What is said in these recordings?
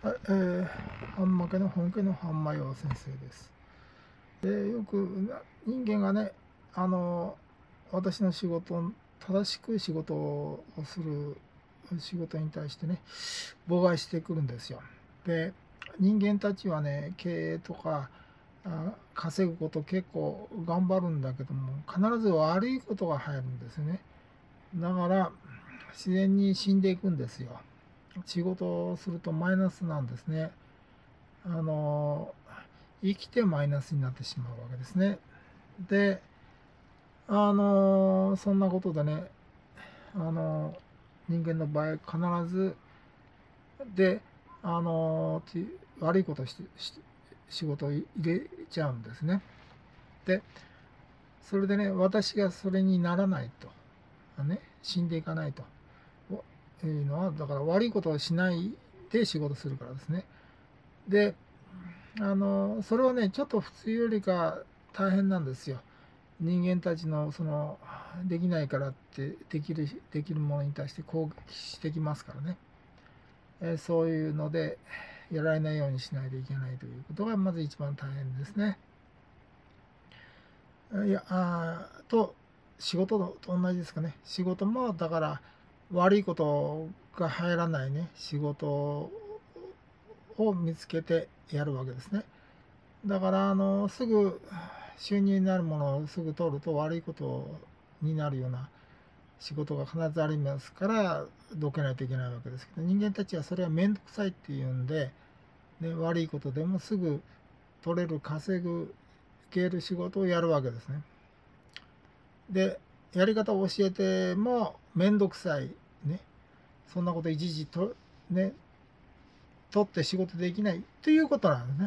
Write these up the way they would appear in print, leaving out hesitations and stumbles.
はい、半負けの本家の半魔陽先生です。で、よく人間がね、私の仕事、正しく仕事をする仕事に対してね、妨害してくるんですよ。で、人間たちはね、経営とか稼ぐこと結構頑張るんだけども、必ず悪いことが入るんですよね。だから自然に死んでいくんですよ。仕事をするとマイナスなんですね。あの生きてマイナスになってしまうわけですね。で、そんなことでね、人間の場合必ずで、悪いことをして仕事を入れちゃうんですね。で、それでね、私がそれにならないと、死んでいかないというのは、だから悪いことをしないで仕事するからですね。で、それはね、ちょっと普通よりか大変なんですよ。人間たちのできないからってできるものに対して攻撃してきますからね。そういうのでやられないようにしないといけないということがまず一番大変ですね。いや仕事と同じですかね。仕事もだから悪いことが入らないね仕事を見つけてやるわけですね。だからすぐ収入になるものをすぐ取ると悪いことになるような仕事が必ずありますからどけないといけないわけですけど、人間たちはそれは面倒くさいっていうんで、ね、悪いことでもすぐ取れる稼ぐける仕事をやるわけですね。で、やり方を教えても面倒くさいね、そんなこといちいちね、取って仕事できないということなんですね。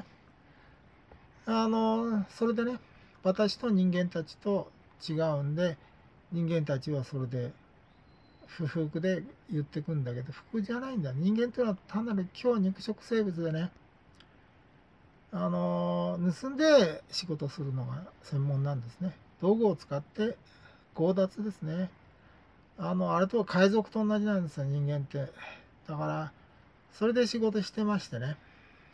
それでね、私と人間たちと違うんで、人間たちはそれで不服で言ってくんだけど、服じゃないんだ。人間というのは単なる強肉食生物でね、盗んで仕事するのが専門なんですね。道具を使って強奪ですね。あれとは海賊と同じなんですよ、人間って。だから、それで仕事してましてね。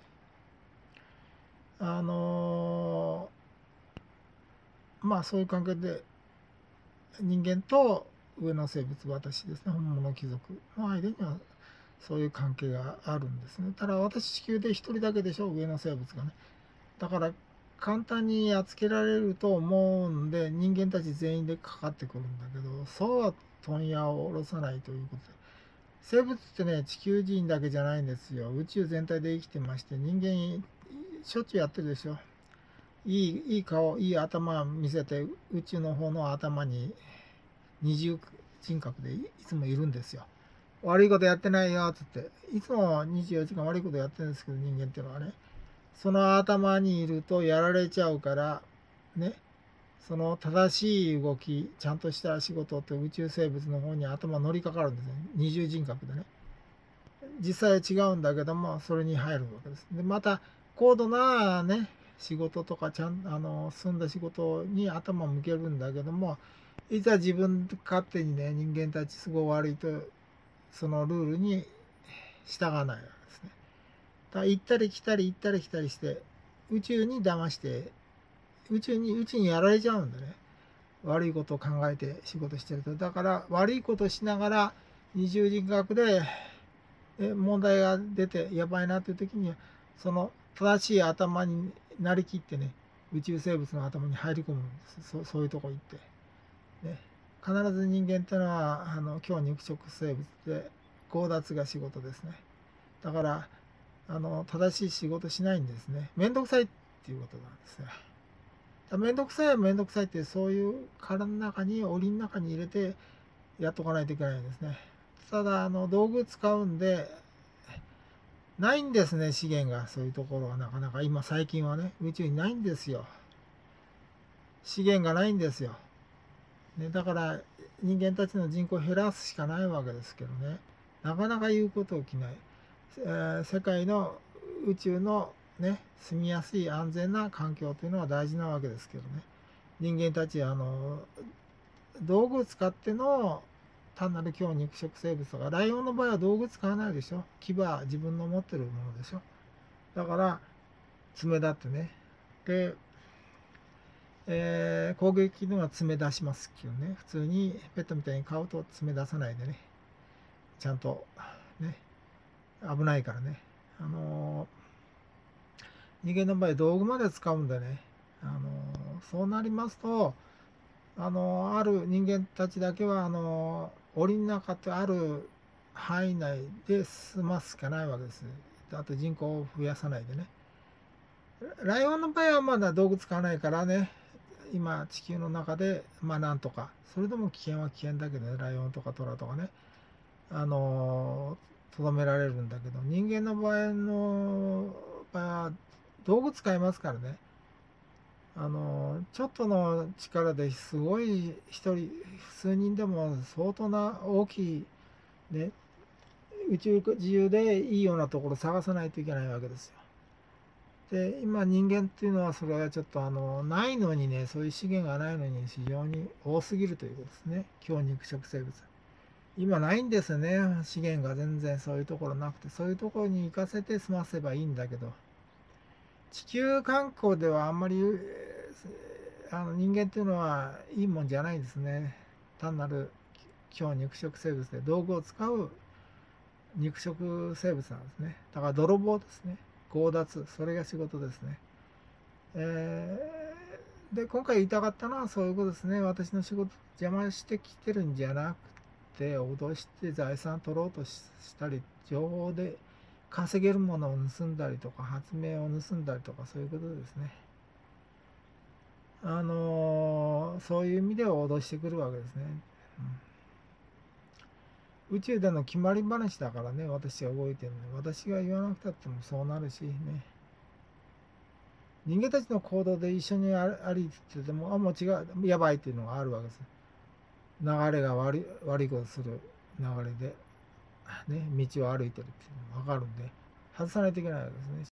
まあそういう関係で人間と上の生物、私ですね、本物貴族の間にはそういう関係があるんですね。ただ私地球で一人だけでしょ、上の生物がね。だから簡単にやっつけられると思うんで、人間たち全員でかかってくるんだけど、そうは問屋を下ろさないということで。生物ってね、地球人だけじゃないんですよ。宇宙全体で生きてまして、人間しょっちゅうやってるでしょ。いい顔、いい頭見せて、宇宙の方の頭に二重人格でいつもいるんですよ。悪いことやってないよっつって、いつも24時間悪いことやってるんですけど、人間っていうのはね、その頭にいるとやられちゃうからね、その正しい動き、ちゃんとした仕事って宇宙生物の方に頭乗りかかるんですね。二重人格でね。実際は違うんだけども、それに入るわけです。で、また高度なね、仕事とか進んだ仕事に頭を向けるんだけども、いざ自分勝手にね、人間たち都合悪いとそのルールに従わないわけですね。だから行ったり来たり行ったり来たりして宇宙に騙して宇宙にやられちゃうんだね。悪いことを考えて仕事してると。だから悪いことをしながら二重人格で問題が出てやばいなという時にはその正しい頭になりきってね、宇宙生物の頭に入り込むんです。そういうとこ行ってね。必ず人間っていうのは強肉食生物で強奪が仕事ですね。だから正しい仕事しないんですね。めんどくさいっていうことなんですね。めんどくさいはめんどくさいってそういう殻の中に檻の中に入れてやっとかないといけないんですね。ただ道具使うんでないんですね、資源が。そういうところはなかなか今最近はね、宇宙にないんですよ。資源がないんですよ。ね、だから人間たちの人口を減らすしかないわけですけどね、なかなか言うこと起きない。世界の宇宙のね、住みやすい安全な環境というのは大事なわけですけどね、人間たち道具を使っての単なる強肉食生物とか、ライオンの場合は道具使わないでしょ。牙は自分の持ってるものでしょ。だから爪だってね。で、攻撃のは爪出しますけどね。普通にペットみたいに飼うと爪出さないでね。ちゃんとね、危ないからね。人間の場合道具まで使うんでね。そうなりますと、ある人間たちだけは、檻の中ってある範囲内で済ますしかないわけです。あと人口を増やさないでね。ライオンの場合はまだ道具使わないからね、今地球の中で、まあなんとか、それでも危険は危険だけどね、ライオンとかトラとかね、とどめられるんだけど、人間の場合は道具使いますからね。ちょっとの力ですごい一人、数人でも相当な大きい、ね、宇宙中でいいようなところ探さないといけないわけですよ。で、今人間っていうのはそれはちょっとないのにね、そういう資源がないのに非常に多すぎるということですね。強肉食生物。今ないんですよね。資源が全然そういうところなくて、そういうところに行かせて済ませばいいんだけど、地球観光ではあんまり人間っていうのはいいもんじゃないですね。単なる強肉食生物で道具を使う肉食生物なんですね。だから泥棒ですね。強奪、それが仕事ですね。で、今回言いたかったのはそういうことですね。私の仕事邪魔してきてるんじゃなくて、脅して財産取ろうとしたり、情報で稼げるものを盗んだりとか、発明を盗んだりとか、そういうことですね。そういう意味では脅してくるわけですね。宇宙での決まり話だからね、私が動いてるのに。私が言わなくたってもそうなるしね。人間たちの行動で一緒に歩いてても、もう違う、やばいっていうのがあるわけです。流れが悪いことする流れで、ね、道を歩いてるっていうのが分かるんで、外さないといけないわけですね。